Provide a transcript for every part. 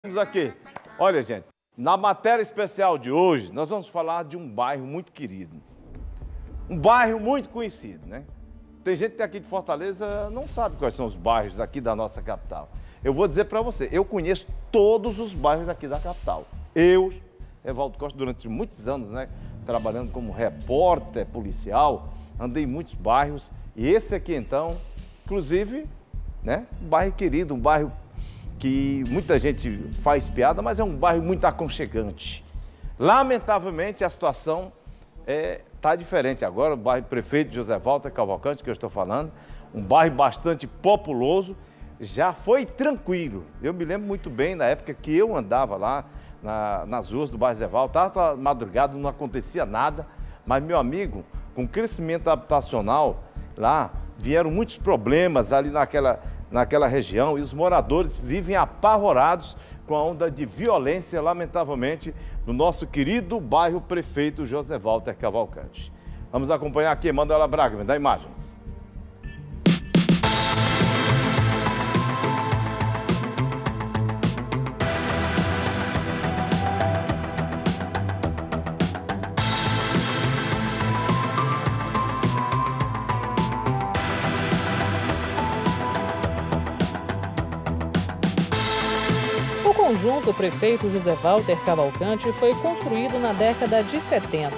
Vamos aqui. Olha, gente, na matéria especial de hoje, nós vamos falar de um bairro muito querido. Um bairro muito conhecido, né? Tem gente que aqui de Fortaleza não sabe quais são os bairros aqui da nossa capital. Eu vou dizer para você, eu conheço todos os bairros aqui da capital. Eu, Evaldo Costa, durante muitos anos, né, trabalhando como repórter policial, andei em muitos bairros. E esse aqui, então, inclusive, né, um bairro querido, um bairro que muita gente faz piada, mas é um bairro muito aconchegante. Lamentavelmente, a situação está diferente agora. O bairro Prefeito José Walter Cavalcante, que eu estou falando, um bairro bastante populoso, já foi tranquilo. Eu me lembro muito bem, na época que eu andava lá nas ruas do bairro José Walter, estava madrugada, não acontecia nada, mas, meu amigo, com o crescimento habitacional lá, vieram muitos problemas ali naquela região e os moradores vivem apavorados com a onda de violência, lamentavelmente, no nosso querido bairro Prefeito José Walter Cavalcante. Vamos acompanhar aqui, Manuela Braga, me dá imagens. O conjunto Prefeito José Walter Cavalcante foi construído na década de 70.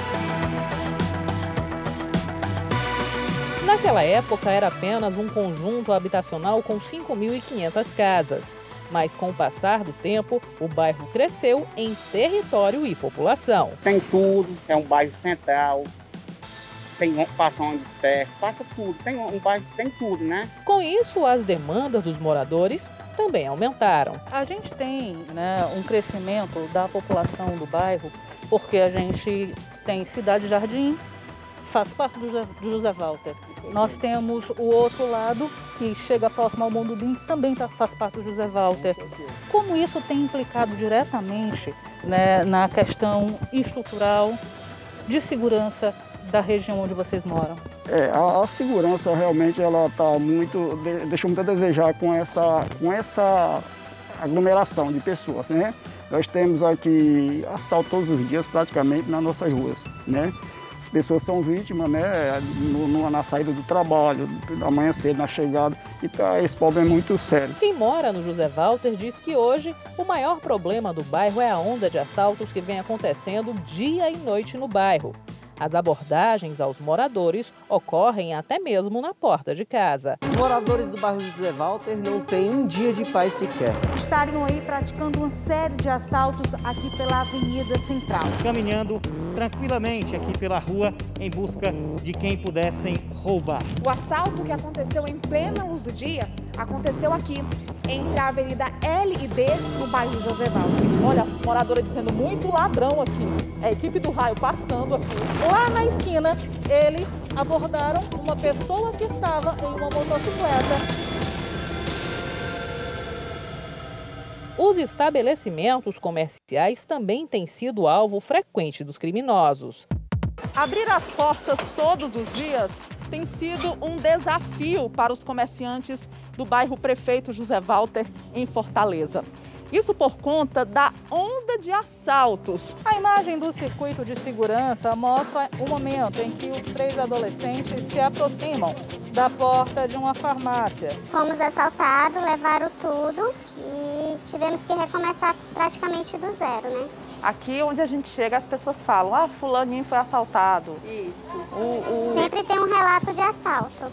Naquela época era apenas um conjunto habitacional com 5.500 casas, mas com o passar do tempo o bairro cresceu em território e população. Tem tudo, é um bairro central, passa ônibus perto, passa tudo, um bairro que tem tudo, né? Com isso, as demandas dos moradores também aumentaram. A gente tem, um crescimento da população do bairro, porque a gente tem Cidade Jardim, faz parte do José Walter. Nós temos o outro lado, que chega próximo ao Mondubim, que também faz parte do José Walter. Como isso tem implicado diretamente, na questão estrutural de segurança da região onde vocês moram? A segurança realmente ela tá deixa muito a desejar com essa aglomeração de pessoas, né? Nós temos aqui assalto todos os dias praticamente nas nossas ruas, né? As pessoas são vítimas, né? Na saída do trabalho, da manhã cedo, na chegada, e esse problema é muito sério. Quem mora no José Walter diz que hoje o maior problema do bairro é a onda de assaltos que vem acontecendo dia e noite no bairro. As abordagens aos moradores ocorrem até mesmo na porta de casa. Os moradores do bairro José Walter não têm um dia de paz sequer. Estariam aí praticando uma série de assaltos aqui pela Avenida Central. Caminhando tranquilamente aqui pela rua em busca de quem pudessem roubar. O assalto que aconteceu em plena luz do dia aconteceu aqui, entre a Avenida L e D, no bairro José Walter. Olha, a moradora dizendo muito ladrão aqui. É a equipe do raio passando aqui. Lá na esquina, eles abordaram uma pessoa que estava em uma motocicleta. Os estabelecimentos comerciais também têm sido alvo frequente dos criminosos. Abrir as portas todos os dias tem sido um desafio para os comerciantes do bairro Prefeito José Walter, em Fortaleza. Isso por conta da onda de assaltos. A imagem do circuito de segurança mostra o momento em que os 3 adolescentes se aproximam da porta de uma farmácia. Fomos assaltados, levaram tudo e tivemos que recomeçar praticamente do zero, né? Aqui onde a gente chega, as pessoas falam, fulaninho foi assaltado. Isso. Sempre tem um relato de assalto.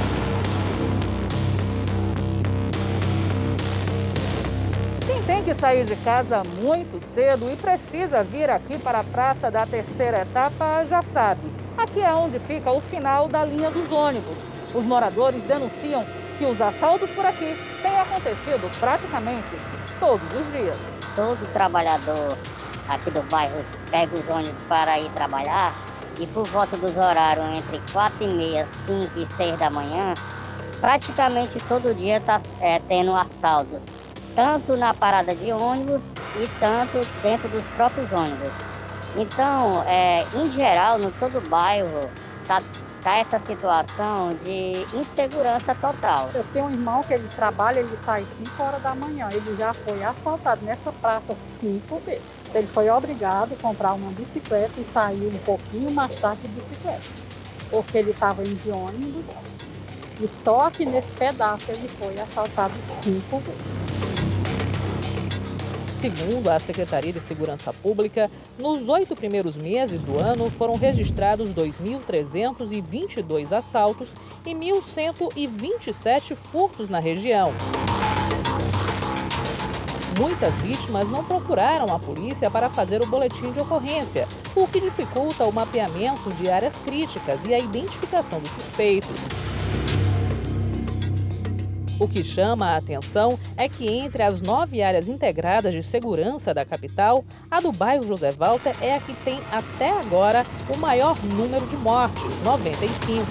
Quem tem que sair de casa muito cedo e precisa vir aqui para a Praça da Terceira Etapa já sabe. Aqui é onde fica o final da linha dos ônibus. Os moradores denunciam que os assaltos por aqui têm acontecido praticamente todos os dias. Todo trabalhador aqui do bairro pega os ônibus para ir trabalhar e por volta dos horários entre 4h30, 5 e 6 da manhã, praticamente todo dia está tendo assaltos. Tanto na parada de ônibus e tanto dentro dos próprios ônibus. Então, em geral, no todo o bairro, está tá essa situação de insegurança total. Eu tenho um irmão que ele trabalha, ele sai 5 horas da manhã, ele já foi assaltado nessa praça 5 vezes. Ele foi obrigado a comprar uma bicicleta e saiu um pouquinho mais tarde de bicicleta, porque ele estava indo de ônibus e só aqui nesse pedaço ele foi assaltado 5 vezes. Segundo a Secretaria de Segurança Pública, nos 8 primeiros meses do ano foram registrados 2.322 assaltos e 1.127 furtos na região. Muitas vítimas não procuraram a polícia para fazer o boletim de ocorrência, o que dificulta o mapeamento de áreas críticas e a identificação dos suspeitos. O que chama a atenção é que entre as 9 áreas integradas de segurança da capital, a do bairro José Walter é a que tem até agora o maior número de mortes, 95.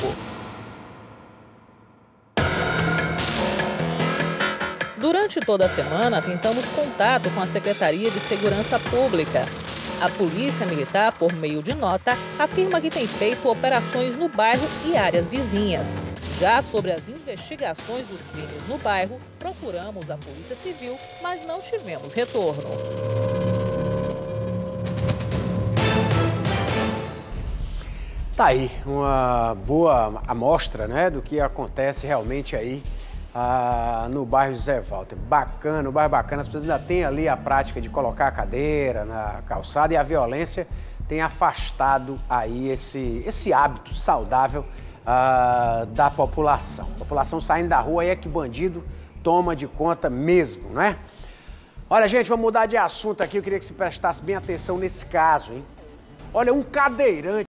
Durante toda a semana, tentamos contato com a Secretaria de Segurança Pública. A Polícia Militar, por meio de nota, afirma que tem feito operações no bairro e áreas vizinhas. Já sobre as investigações dos crimes no bairro, procuramos a Polícia Civil, mas não tivemos retorno. Tá aí, uma boa amostra, né, do que acontece realmente aí no bairro José Walter. Bacana, o bairro bacana, as pessoas ainda têm ali a prática de colocar a cadeira na calçada e a violência tem afastado aí esse hábito saudável da população. A população saindo da rua aí é que bandido toma de conta mesmo, né? Olha, gente, vamos mudar de assunto aqui. Eu queria que você prestasse bem atenção nesse caso, hein? Olha, um cadeirante